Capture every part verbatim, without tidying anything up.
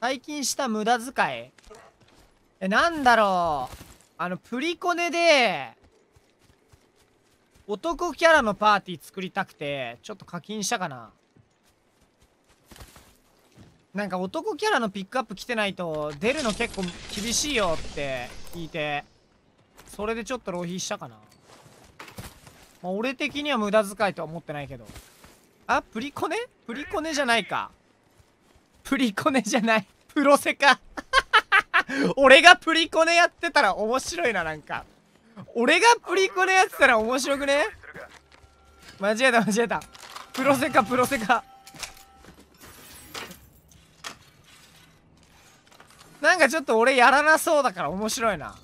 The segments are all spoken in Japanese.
最近した無駄遣い。え、なんだろう。あの、プリコネで、男キャラのパーティー作りたくて、ちょっと課金したかな。なんか男キャラのピックアップ来てないと、出るの結構厳しいよって聞いて、それでちょっと浪費したかな。まあ、俺的には無駄遣いとは思ってないけど。あ、プリコネプリコネじゃないか。プリコネじゃない。プロセカ。俺がプリコネやってたら面白いな、なんか。俺がプリコネやってたら面白くね？間違えた、間違えた。プロセカ、プロセカ。なんかちょっと俺やらなそうだから面白いな。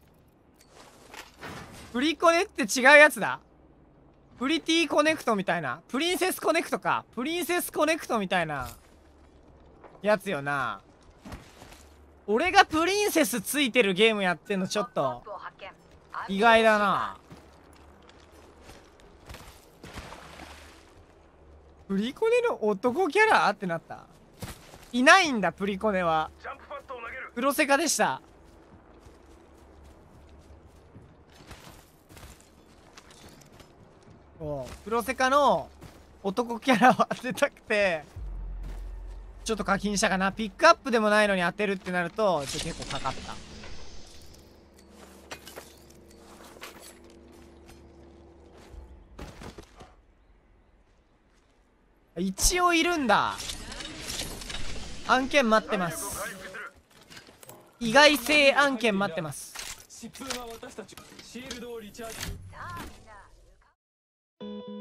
プリコネって違うやつだ。プリティコネクトみたいな。プリンセスコネクトか。プリンセスコネクトみたいなやつよな。俺がプリンセスついてるゲームやってんのちょっと意外だな。プリコネの男キャラってなった。いないんだ、プリコネは。プロセカでした。そうプロセカの男キャラを当てたくてちょっと課金したかな。ピックアップでもないのに当てるってなるとちょっと結構かかった。一応いるんだ。案件待ってます。意外性案件待ってます。 疾風は私たちシールドをリチャージ。